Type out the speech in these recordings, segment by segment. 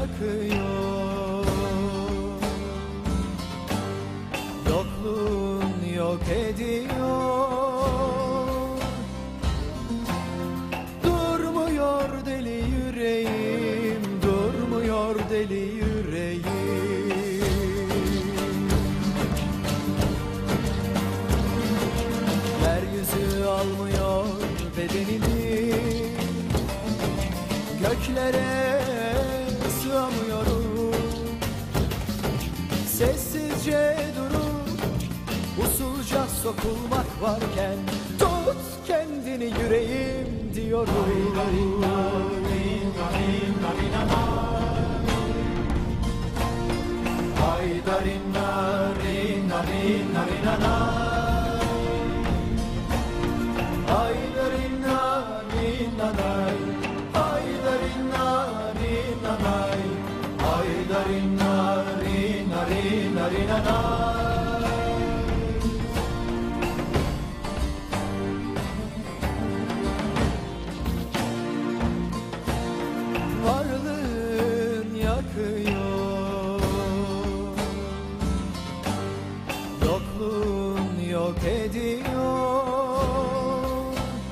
yakıyor, yokluğun yok ediyor. Durmuyor deli yüreğim, durmuyor deli yüreğim. Yeryüzü almıyor bedenimi, göklere sığamıyorum. Sessizce durup usulca sokulmak varken tut kendini yüreğim diyorum. Haydarina rina rina rina na, haydarina rina nay, haydarina rina nay, haydarina rina rina rina na. Varlığın yakıyor, yokluğun yok ediyor.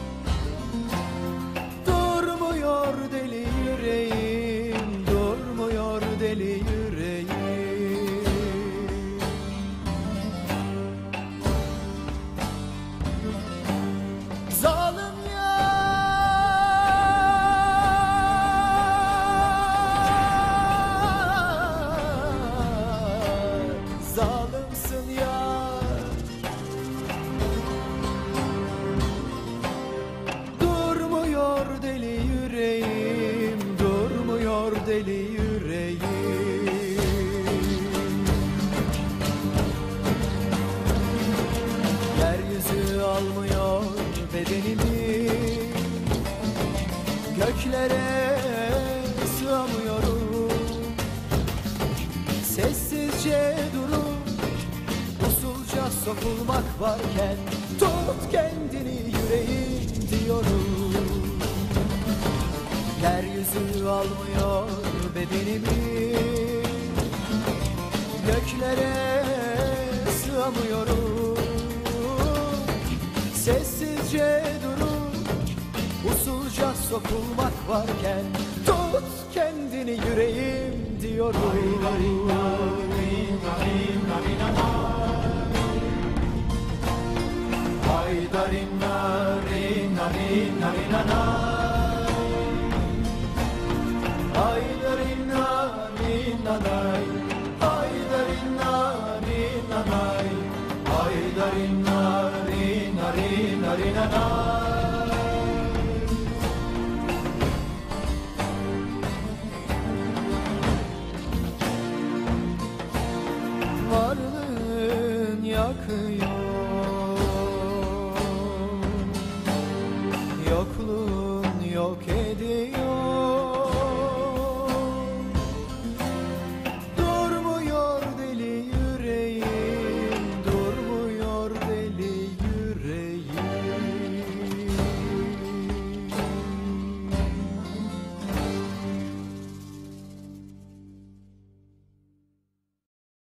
Durmuyor deli yüreğim, durmuyor deli yüreğim. Zalim zalimsin yar, durmuyor deli yüreğim, durmuyor deli yüreğim. Yeryüzü almıyor bedenimi, göklere sığamıyorum. Sessizce durup usulca sokulmak varken tut kendini yüreğim diyorum. Yeryüzü almıyor bedenimi, göklere sığamıyorum. Sessizce durup usulca sokulmak varken tut kendini yüreğim diyorum. Haydarina rina rina rina na, haydarina rina nay, haydarina rina nay, haydarina rina rina rina na. Varlığın yakıyor,